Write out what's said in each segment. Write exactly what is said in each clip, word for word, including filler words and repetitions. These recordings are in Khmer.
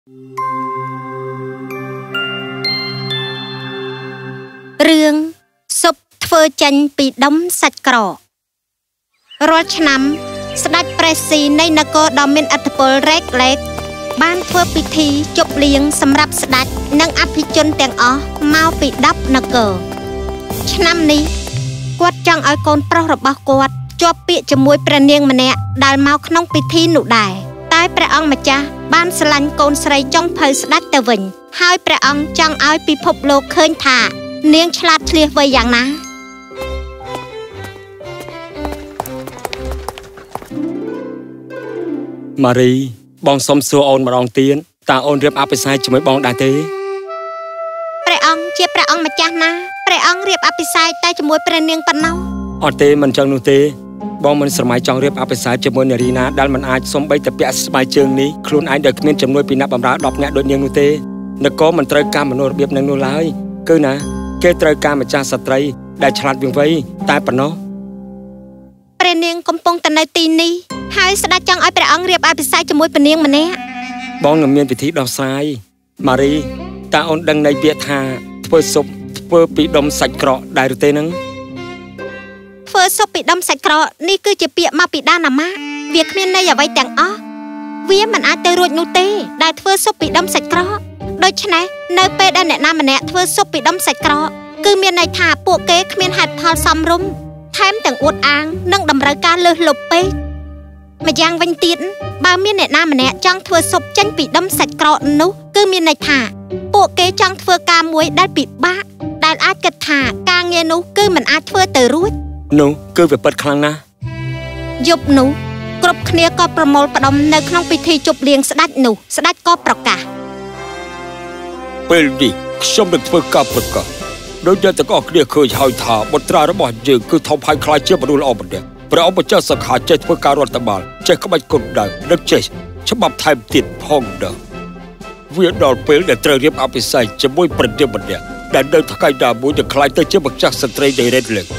រឿងស៊ុបធ្វើចេញពីដុំសាច់ក្រករាល់ឆ្នាំស្ដេចព្រះស៊ីនៃនគរដ៏មានឥទ្ធិពលរ៉េកលេកបានធ្វើពិធីជប់លៀងសម្រាប់ស្ដេចនិងអភិជនទាំងអស់មកពីដប់នគរឆ្នាំនេះគាត់ចង់ឲ្យកូនប្រុសរបស់គាត់ជាប់ពាក្យជាមួយព្រះនាងម្នាក់ដែលមកក្នុងពិធីនោះដែរតែព្រះអង្គម្ចាស់បានស្រឡាញ់កូនស្រីចុងភៅស្ដេចទៅវិញហើយព្រះអង្គចង់ឲ្យពិភពលោកឃើញថានាងឆ្លាតឆ្លៀសវៃយ៉ាងណាម៉ារីបងសុំសួរអូនម្ដងទៀតតើអូនរៀបអភិសេកជាមួយបងដែរទេព្រះអង្គជាព្រះអង្គម្ចាស់ណាព្រះអង្គរៀបអភិសេកតែជាមួយព្រះនាងប៉ុណ្ណោះអត់ទេមិនចឹងនោះទេបងមិនស្រមៃចង់រៀបអភិសេកជាមួយនារីណាដែលមិនអាចសំបីតែពាក់ស្បែកជើងនេះខ្លួនឯងដែលគ្មានចំនួនពីអ្នកបម្រើដប់នាក់ដូចនាងនោះទេនគរមិនត្រូវការមនុស្សរបៀបនឹងនោះឡើយគឺណាគេត្រូវការម្ចាស់ស្ត្រីដែលឆ្លាតវាងវៃតែប៉ុណ្ណោះព្រះនាងកំពុងតែនៅទីនេះហើយស្ដេចចង់ឲ្យព្រះអង្គរៀបអភិសេកជាមួយព្រះនាងម្នាក់បងនឹងមានពិធីដោះស្រាយម៉ារីតើអូនដឹងន័យពាក្យថាធ្វើស៊ុបធ្វើពីដុំសាច់ក្រកដែរឬទេនឹងធ្វើស៊ុបពីដុំសាច់ក្រកនេះគឺជាពាក្យមកពីដានអាម៉ាវាគ្មានន័យអ្វីទាំងអស់វាមិនអាចទៅរួចនោះទេដែលធ្វើស៊ុបពីដុំសាច់ក្រកដូច្នេះនៅពេលដែលអ្នកណាម្នាក់ធ្វើស៊ុបពីដុំសាច់ក្រកគឺមានន័យថាពួកគេគ្មានហេតុផលសមរម្យថែមទាំងអួតអាងនិងតម្រូវការលើសលប់ពេកម្យ៉ាងវិញទៀតបើមានអ្នកណាម្នាក់ចង់ធ្វើស៊ុបចេញពីដុំសាច់ក្រកនោះគឺមានន័យថាពួកគេចង់ធ្វើការមួយដែលពិបាកដែលអាចគិតថាការងារនោះគឺមិនអាចធ្វើទៅរួចនោះគឺវាពិតខ្លាំងណាស់យប់នោះគ្រប់គ្នាក៏ប្រមូលផ្ដុំនៅក្នុងពិធីជប់លៀងស្ដេចនោះស្ដេចក៏ប្រកាសពេលនេះខ្ញុំនឹងធ្វើការប្រកាសដោយតែទាំងអស់គ្នាឃើញហើយថាបុត្រារបស់យើងគឺធំហើយខ្លាចជាមនុស្សល្អម្នាក់ព្រះអង្គម្ចាស់សង្ឃាចេះធ្វើការរដ្ឋបាលចេះក្បាច់គុណដៅនិងចេះច្បាប់ថែមទៀតផងដែរវាដល់ពេលដែលត្រូវរៀបអភិសេកជាមួយព្រះនាងម្នាក់ដែលនៅថ្ងៃណាមួយនឹងខ្លាចទៅជាម្ចាស់ស្ត្រីនៃរ៉េតលេង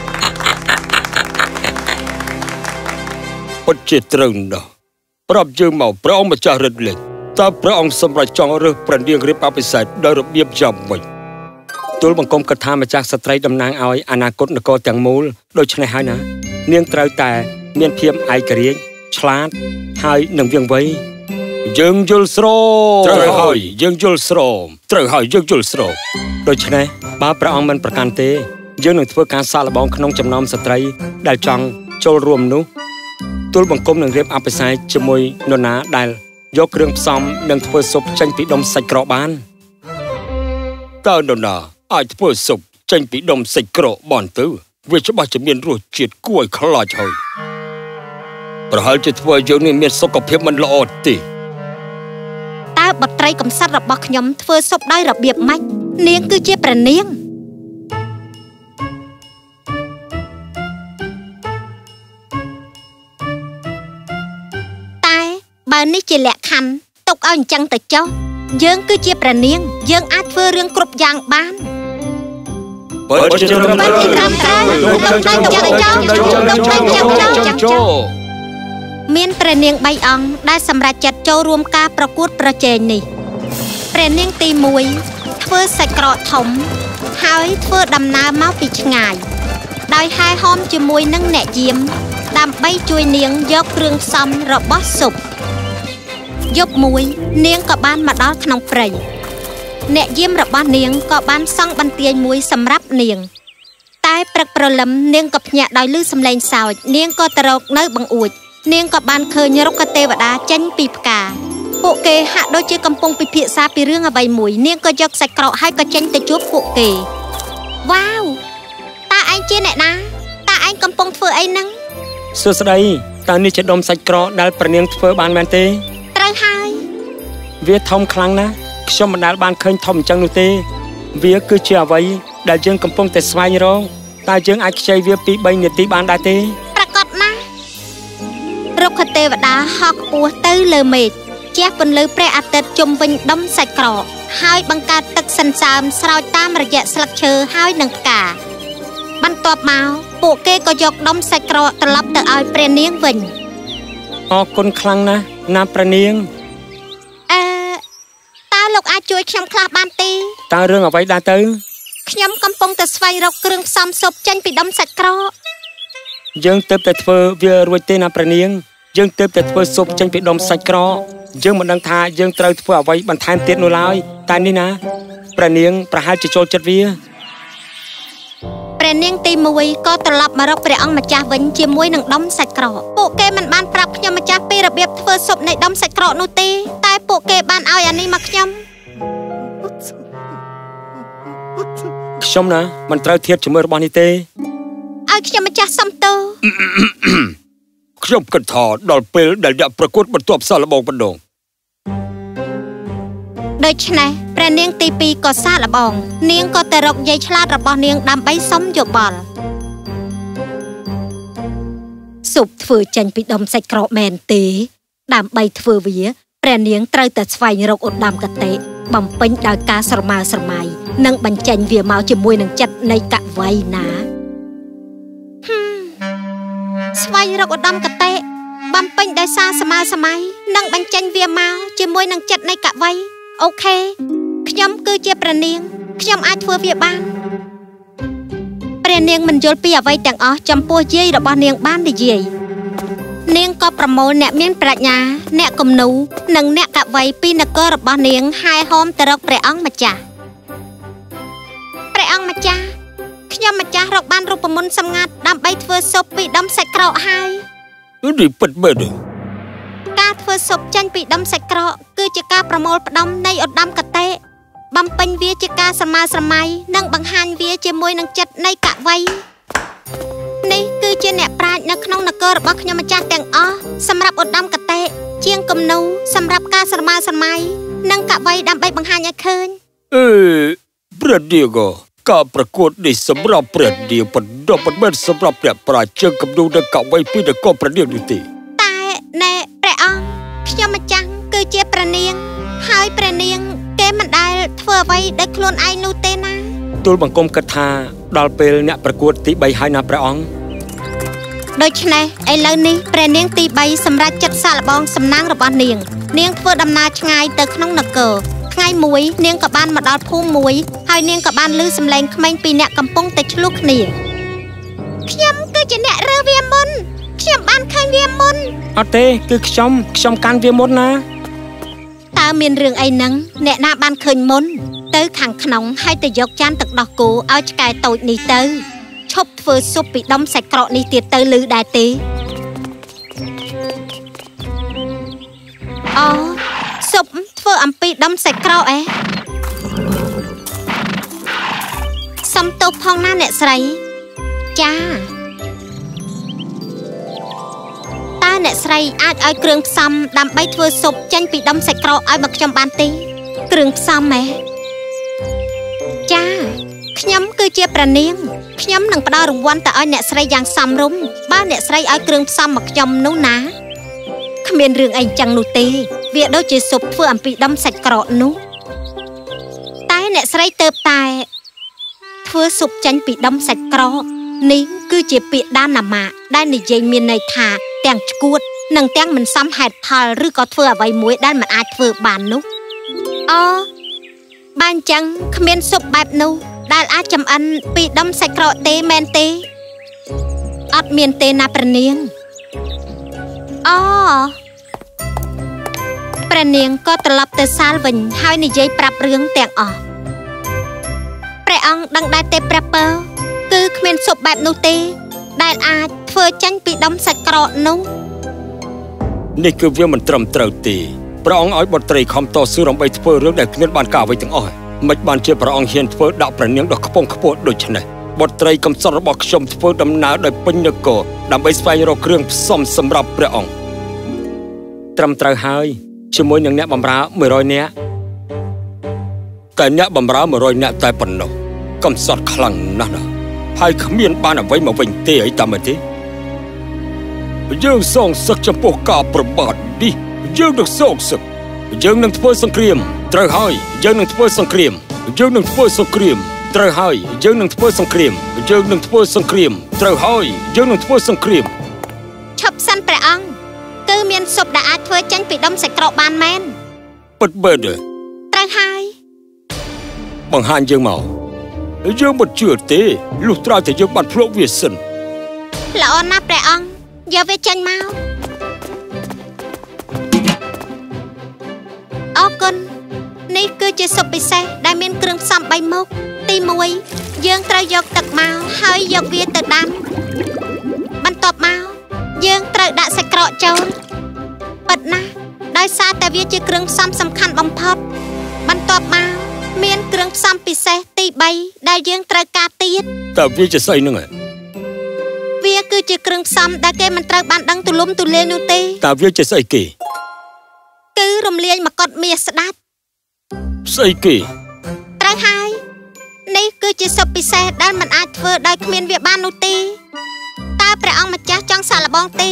ពិតជាត្រូវណាស់ប្រាប់យើងមកព្រះអង្គម្ចាស់រ៉េតលេងតើព្រះអង្គសម្រេចចង់រើសព្រះនាងរៀបអភិសេកដោយរបៀបយ៉ាងម៉េចទូលបង្គំគិតថាម្ចាស់ស្ត្រីតំណាងឲ្យអនាគតនគរទាំងមូលដូច្នេះហើយណានាងត្រូវតែមានភាពឯករាជ្យឆ្លាតហើយនឹងវាងវៃយើងយល់ស្របត្រូវហើយយើងយល់ស្របត្រូវហើយយើងយល់ស្របដូច្នេះបើព្រះអង្គមិនប្រកាន់ទេយើងនឹងធ្វើការសាកល្បងក្នុងចំណោមស្ត្រីដែលចង់ចូលរួមនោះទូលបង្គំនឹងរៀបអភិសេកជាមួយនរណាដែលយកគ្រឿងផ្សំនិងធ្វើស៊ុបចេញពីដុំសាច់ក្រកបានតើនរណាអាចធ្វើស៊ុបចេញពីដុំសាច់ក្រកបានទៅវាច្បាស់ជាមានរសជាតិគួរឲ្យខ្លាចហើយប្រហែលជាធ្វើឲ្យយើងនេះមានសុខភាពមិនល្អទេតើបុត្រីកំសត់របស់ខ្ញុំធ្វើស៊ុបដោយរបៀបម៉េចនាងគឺជាព្រះនាងតែបើនេះជាលក្ខខណ្ឌទុកឲ្យអញ្ចឹងទៅចុះយើងគឺជាព្រះនាងយើងអាចធ្វើរឿងគ្រប់យ៉ាងបានបើជាត្រឹមត្រូវមានព្រះនាងបីអង្គដែលសម្រេចចិត្តចូលរួមការប្រកួតប្រជែងនេះព្រះនាងទីមួយធ្វើសាច់ក្រកធំហើយធ្វើដំណើរមកពីឆ្ងាយដោយហែហោមជាមួយនឹងអ្នកយាមដើម្បីជួយនាងយកគ្រឿងផ្សំរបស់ស៊ុបយប់មួយនាងក៏បានមកដល់ក្នុងព្រៃអ្នកយាមរបស់នាងក៏បានសង់បន្ទាយមួយសម្រាប់នាងតែព្រឹកព្រលឹមនាងក៏ភ្ញាក់ដោយឮសំឡេងសើចនាងក៏ទៅរកនៅបង្អួចនាងក៏បានឃើញរុក្ខទេវតាចេញពីផ្កាពួកគេហាក់ដូចជាកំពុងពិភាក្សាពីរឿងអ្វីមួយនាងក៏យកសាច់ក្រកហើយក៏ចេញទៅជួបពួកគេវ៉ាវតើឯងជាអ្នកណាតើឯងកំពុងធ្វើអីហ្នឹងសួស្តីតើនេះជាដុំសាច់ក្រកដែលព្រះនាងធ្វើបានមែនទេត្រូវហើយវាធំខ្លាំងណាស់ខ្ញុំមិនដែលបានឃើញធំអញ្ចឹងនោះទេវាគឺជាអ្វីដែលយើងកំពុងតែស្វែងរកតើយើងអាចខ្ចីវាពីបីនាទីបានដែរទេប្រកបណាស់រុក្ខទេវតាហោះខ្ពស់ទៅលើមេឃជះពន្លឺព្រះអាទិត្យជុំវិញដុំសាច់ក្រកហើយបង្កើតទឹកសន្សើមស្រោចតាមរយៈស្លឹកឈើហើយនឹងផ្កាបន្ទាប់មកពួកគេក៏យកដុំសាច់ក្រកត្រឡប់ទៅឲ្យព្រះនាងវិញអរគុណខ្លាំងណាស់ណាព្រះនាងអឺលោកអាចជួយខ្ញុំខ្លះបានទេតើរឿងអ្វីដែរទៅខ្ញុំកំពុងតែស្វែងរកគ្រឿងផ្សំស៊ុបចេញពីដុំសាច់ក្រកយើងទើបតែធ្វើវារួចទេណាព្រះនាងយើងទើបតែធ្វើស៊ុបចេញពីដុំសាច់ក្រកយើងមិនដឹងថាយើងត្រូវធ្វើអ្វីបន្ថែមទៀតនោះឡើយតែនេះណាព្រះនាងប្រហែលជាចូលចិត្តវាព្រះនាងទីមួយក៏ត្រឡប់មករកព្រះអង្គម្ចាស់វិញជាមួយនឹងដុំសាច់ក្រកពួកគេមិនបានប្រាប់ខ្ញុំម្ចាស់ពីរបៀបធ្វើស៊ុបនៃដុំសាច់ក្រកនោះទេតែពួកគេបានឲ្យអានេះមកខ្ញុំខ្ញុំណាមិនត្រូវធៀបជាមួយរបស់នេះទេឲ្យខ្ញុំម្ចាស់សំទោសខ្ញុំគិតថាដល់ពេលដែលអ្នកប្រកួតបន្ទាប់សាកល្បងបណ្ដងដូច្នេះព្រះនាងទីពីរក៏សាកល្បងនាងក៏ទៅរកយាយឆ្លាតរបស់នាងដើម្បីសុំយោបល់ស៊ុបធ្វើចេញពីដុំសាច់ក្រកមែនទេដើម្បីធ្វើវាព្រះនាងត្រូវតែស្វែងរកឧត្តមកតេបំពេញដោយការស្រមើស្រមៃនិងបញ្ចេញវាមកជាមួយនឹងចិត្តនៃកវីណាស្វែងរកឧត្តមកតេបំពេញដោយសារស្រមើស្រមៃនិងបញ្ចេញវាមកជាមួយនឹងចិត្តនៃកវីអូខេខ្ញុំគឺជាព្រះនាងខ្ញុំអាចធ្វើវាបានព្រះនាងមិនយល់ពីអ្វីទាំងអស់ចំពោះយាយរបស់នាងបាននិយាយនាងក៏ប្រមូលអ្នកមានប្រាជ្ញាអ្នកគំនូនិងអ្នកកវីពីនគររបស់នាងហើយហោមទៅរកព្រះអង្គម្ចាស់ព្រះអង្គម្ចាស់ខ្ញុំម្ចាស់រកបានរូបមន្តសម្ងាត់ដើម្បីធ្វើស៊ុបពីដុំសាច់ក្រកហើយនេះពិតមែនការធ្វើស៊ុបចេញពីដុំសាច់ក្រកគឺជាការប្រមូលផ្ដុំនៃឧត្តមកតេបំពេញវាជាការស្រមើស្រមៃនិងបង្ហាញវាជាមួយនឹងចិត្តនៃកវីនេះគឺជាអ្នកប្រាជ្ញនៅក្នុងនគររបស់ខ្ញុំម្ចាស់ទាំងអស់សម្រាប់ឧត្តមកតេជាងគំនូសម្រាប់ការស្រមើស្រមៃនិងកវីដើម្បីបង្ហាញឲ្យឃើញអឺព្រះនាងការប្រកួតនេះសម្រាប់ព្រះនាងបណ្ដុំមិនមែនសម្រាប់អ្នកប្រាជ្ញជាងគំនូនិងកវីពីនគរព្រះនាងនោះទេតែណែព្រះអង្គខ្ញុំម្ចាស់គឺជាព្រះនាងហើយព្រះនាងគេមិនដែលធ្វើអ្វីដោយខ្លួនឯងនោះទេណាទូលបង្គំគិតថាដល់ពេលអ្នកប្រកួតទីបីហើយណាព្រះអង្គដូច្នេះឥឡូវនេះព្រះនាងទីបីសម្រាប់ចិត្តសាកល្បងសំណាងរបស់នាងនាងធ្វើដំណើរឆ្ងាយទៅក្នុងនគរថ្ងៃមួយនាងក៏បានមកដល់ភូមិមួយហើយនាងក៏បានឮសំឡេងក្មេងពីរនាក់កំពុងតែឆ្លោះគ្នាខ្ញុំគឺជាអ្នករើវាមុនខ្ញុំបានឃើញវាមុនអត់ទេគឺខ្ញុំខ្ញុំកាន់វាមុនណាតើមានរឿងអីហ្នឹងអ្នកណាបានឃើញមុនទៅខាងក្នុងហើយទៅយកចានទឹកដោះគោឲ្យឆ្កែតូចនេះទៅឈប់ធ្វើស៊ុបពីដុំសាច់ក្រកនេះទៀតទៅឮដែរទេអូស៊ុបធ្វើអំពីដុំសាច់ក្រកអេសំទោសផងណាអ្នកស្រីចាតើអ្នកស្រីអាចឲ្យគ្រឿងផ្សំដើម្បីធ្វើស៊ុបចេញពីដុំសាច់ក្រកឲ្យមកខ្ញុំបានទេគ្រឿងផ្សំហ៎ចាខ្ញុំគឺជាព្រះនាងខ្ញុំនឹងផ្ដល់រង្វាន់ទៅឲ្យអ្នកស្រីយ៉ាងសមរម្យបើអ្នកស្រីឲ្យគ្រឿងផ្សំមកខ្ញុំនោះណាគ្មានរឿងអីចឹងនោះទេវាដូចជាស៊ុបធ្វើអំពីដុំសាច់ក្រកនោះតែអ្នកស្រីទៅតែធ្វើស៊ុបចេញពីដុំសាច់ក្រកនេះគឺជាពាក្យដានណាម៉ាដែលនិយាយមានន័យថាទាំងឆ្កួតនិងទាំងមិនសមហេតុផលឬក៏ធ្វើអ្វីមួយដែលមិនអាចធ្វើបាននោះអូបើអញ្ចឹងគ្មានស៊ុបបែបនោះដែលអាចចម្អិនពីដុំសាច់ក្រកទេមែនទេអត់មានទេណាព្រះនាងអូព្រះនាងក៏ត្រឡប់ទៅសាលវិញហើយនិយាយប្រាប់រឿងទាំងអស់ព្រះអង្គដឹងដែរទេព្រះពើគឺគ្មានស៊ុបបែបនោះទេដែលអាចធ្វើចេញពីដុំសាច់ក្រកនោះនេះគឺវាមិនត្រឹមត្រូវទេព្រះអង្គឲ្យបុត្រីខំតស៊ូដើម្បីធ្វើរឿងដែលគ្មានបានការអ្វីទាំងអស់មិនបានជាព្រះអង្គហ៊ានធ្វើដាក់ព្រះនាងដល់ខ្ពង់ខ្ពស់ដូច្នេះបុត្រីកំសត់របស់ខ្ញុំធ្វើដំណើរដោយពេញនគរដើម្បីស្វែងរកគ្រឿងផ្សំសម្រាប់ព្រះអង្គត្រឹមត្រូវហើយជាមួយនឹងអ្នកបម្រើមួយរយនាក់តែអ្នកបម្រើមួយរយនាក់តែប៉ុណ្ណោះកំសត់ខ្លាំងណាស់ណាហើយគ្មានបានអ្វីមកវិញទេអីតាមទេយើងសងសឹកចំពោះការប្រមាថនេះយើងនឹងសងសឹកយើងនឹងធ្វើសង្គ្រាមត្រូវហើយយើងនឹងធ្វើសង្គ្រាមយើងនឹងធ្វើសង្គ្រាមត្រូវហើយយើងនឹងធ្វើសង្គ្រាមយើងនឹងធ្វើសង្គ្រាមត្រូវហើយយើងនឹងធ្វើសង្គ្រាមឈប់សិនព្រះអង្គគឺមានស៊ុបដែលអាចធ្វើចេញពីដុំសាច់ក្រកបានមែនពិតមែនទេត្រូវហើយបង្ហាញយើងមកយើងមិនជឿទេលុះត្រាតែយើងបានភ្លក់វាសិនល្អណាស់ព្រះអង្គយកវាចេញមកអរគុណនេះគឺជាស៊ុបពិសេសដែលមានគ្រឿងផ្សំបីមុខទីមួយយើងត្រូវយកទឹកមកហើយយកវាទៅដាំបន្ទាប់មកយើងត្រូវដាក់សាច់ក្រកចូលពិតណាស់ដោយសារតែវាជាគ្រឿងផ្សំសំខាន់បំផុតបន្ទាប់មកមានគ្រឿងផ្សំពិសេសទីបីដែលយើងត្រូវការទៀតតើវាជាស្អីហ្នឹងវាគឺជាគ្រឿងផ្សំដែលគេមិនត្រូវបានដឹងទូលំទូលាយនោះទេតើវាជាស្អីគេគឺរំលាយមកុដមាសស្ដេចស្អីគេត្រូវហើយនេះគឺជាស៊ុបពិសេសដែលមិនអាចធ្វើដោយគ្មានវាបាននោះទេតើព្រះអង្គម្ចាស់ចង់សាកល្បងទេឥ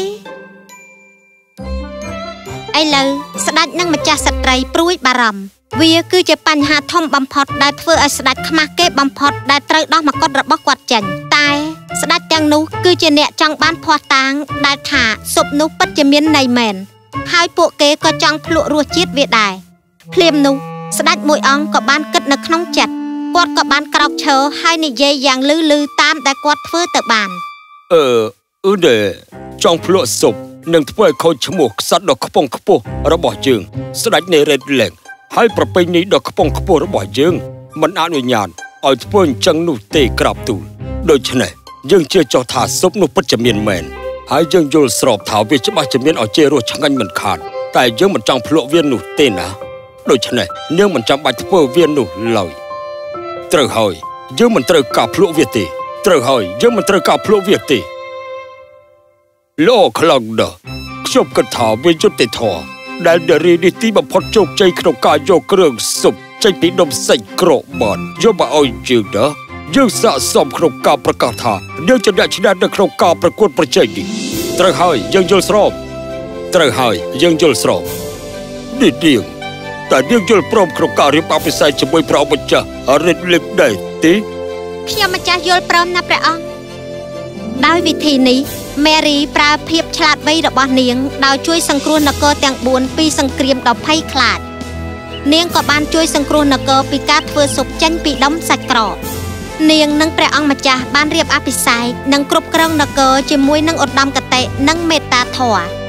ឡូវស្ដេចនិងម្ចាស់ស្ត្រីព្រួយបារម្ភវាគឺជាបញ្ហាធំបំផុតដែលធ្វើឲ្យស្ដេចខ្មាស់គេបំផុតដែលត្រូវដោះមកុដរបស់គាត់ចេញតែស្ដេចទាំងនោះគឺជាអ្នកចង់បានភ័ស្តុតាងដែលថាស៊ុបនោះពិតជាមានន័យមែនហើយពួកគេក៏ចង់ភ្លក់រសជាតិវាដែរភ្លាមនោះស្ដេចមួយអង្គក៏បានគិតនៅក្នុងចិត្តគាត់ក៏បានក្រោកឈរហើយនិយាយយ៉ាងលឺលឺតាមដែលគាត់ធ្វើទៅបានអឺអ៊ឺដេចង់ភ្លក់ស៊ុបនឹងធ្វើឲ្យខូចឈ្មោះក្សត្រដ៏ខ្ពង់ខ្ពស់របស់យើងស្ដេចនៃរ៉េតឡេកហើយប្រពៃណីដ៏ខ្ពង់ខ្ពស់របស់យើងមិនអនុញ្ញាតឲ្យធ្វើអញ្ចឹងនោះទេក្រាបទូលដូច្នេះយើងជឿចោះថាស៊ុបនោះពិតជាមានមែនហើយយើងយល់ស្របថាវាច្បាស់ជាមានឱជារសឆ្ងាញ់មិនខានតែយើងមិនចង់ភ្លក់វានោះទេណាដូច្នេះយើងមិនចាំបាច់ធ្វើវានោះឡើយត្រូវហើយយើងមិនត្រូវការភ្លក់វាទេត្រូវហើយយើងមិនត្រូវការភ្លក់វាទេលោកខ្លាំងណាស់ខ្ញុំគិតថាវាយុត្តិធម៌ដែលនារីនេះទីបំផុតជោគជ័យក្នុងការយកគ្រឿងស៊ុបចេញពីដុំសាច់ក្រកបានយកមកឲ្យយើងណាយើងស័ក្តិសមក្នុងការប្រកាសថាយើងជាអ្នកឈ្នះនៅក្នុងការប្រកួតប្រជែងនេះត្រូវហើយយើងយល់ស្របត្រូវហើយយើងយល់ស្របនេះនាងតែនាងយល់ព្រមក្នុងការរៀបអភិសេកជាមួយព្រះអង្គម្ចាស់រ៉េតលឹកដែរទេខ្ញុំម្ចាស់យល់ព្រមណាព្រះអង្គដោយវិធីនេះមេរីប្រើភាពឆ្លាតវៃរបស់នាងដោយជួយសង្គ្រោះនគរទាំងបួនពីសង្គ្រាមដ៏ភ័យខ្លាចនាងក៏បានជួយសង្គ្រោះនគរពីការធ្វើស៊ុបចេញពីដុំសាច់ក្រកនាងនិងព្រះអង្គម្ចាស់បានរៀបអភិសេកនិងគ្រប់គ្រងនគរជាមួយនឹងឧត្តមគតិនិងមេត្តាធម៌